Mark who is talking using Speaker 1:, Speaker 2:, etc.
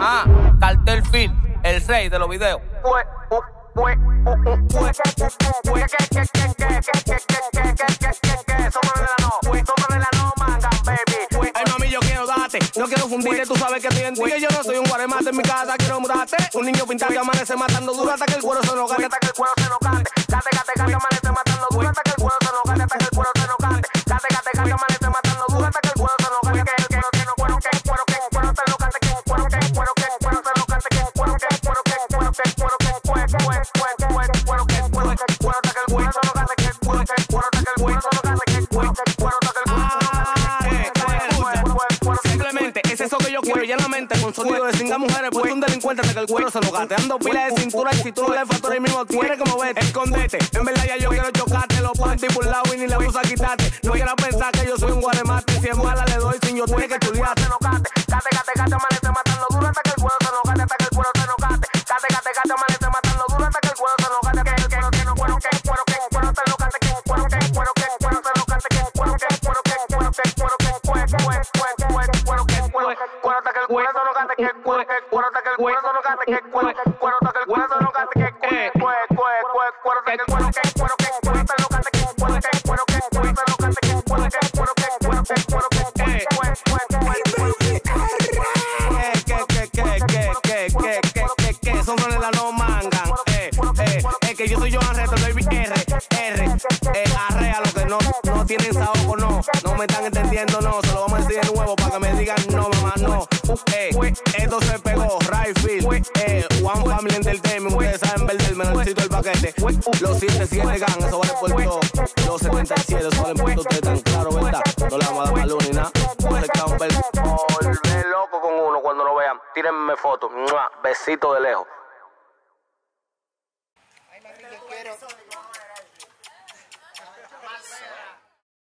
Speaker 1: Cartel Film, el rey de los videos. Ay, mami, yo quiero darte, no quiero fundirte, tú sabes que estoy en ti. Yo no soy un guaremate en mi casa, quiero mudarte. Un niño pintado que amanece matando duro hasta que el cuero se nos cante. Hasta que el cuero se nos cante. Cate, amanece matando duro hasta que el cuero se nos cante. Hasta que el cuero se nos cante. Cate, amanece matando duro hasta que el cuero se nos cante. Que el cuero se nos cante. Que el cuero se nos cante. Que el cuero se nos cante. Que el cuero se nos cante. Que el cuero se nos cante. Que el cuero se nos cante. Simplemente es eso que yo quiero ya en la mente. Con sonido de cinga mujeres, pues un delincuente hasta que el cuero se lo gaste. Ando pila de cintura y si tú no le factores mismo tienes como vete. Escondete, en verdad ya yo quiero chocarte. Los panty por lado y ni la usa quitarte. No quieras pensar que yo soy un guaremate. Si es mala le doy sin yo tiene que chulearte. Cate, amanece matando duro hasta que el cuero se nos cante. Hasta que el cuero se nos cante. Cate, amanece matando duro hasta que el cuero se nos cante. Que el cuero se nos cante. Que el cuero se nos cante. Que el cuero se nos cante. Que el cuero se nos cante. Que el cuero se nos cante. Que el cuero se nos cante. Que el cuero se nos cante. Son de la no mangan. Es que yo soy Johan Reto, baby arrea lo que no tienen saoco, no me están entendiendo, no. Se lo vamos a decir de nuevo para que me digan no, mamá, no. Esto se pegó, Rayfield, One Family Entertainment, ustedes saben verderme, necesito el paquete. Los 77 gang, eso vale por todo. Los 77, eso vale por todo, ustedes están claros, ¿verdad? No le vamos a dar más luz ni nada. Volver loco con uno cuando lo vean. Tírenme fotos, besito de lejos.